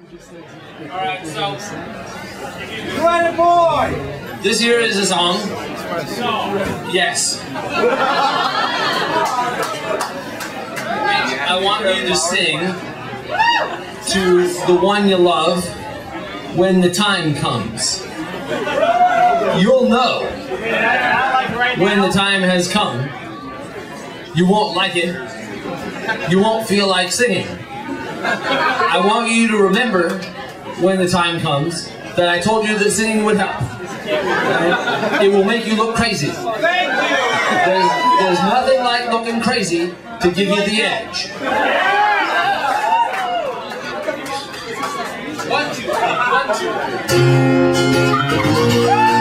Alright, so boy! this here is a song. Yes. I want you to sing to the one you love when the time comes. You'll know when the time has come. You won't like it. You won't feel like singing. I want you to remember when the time comes that I told you that singing would help. It will make you look crazy. There's nothing like looking crazy to give you the edge. 1, 2, 1, 2.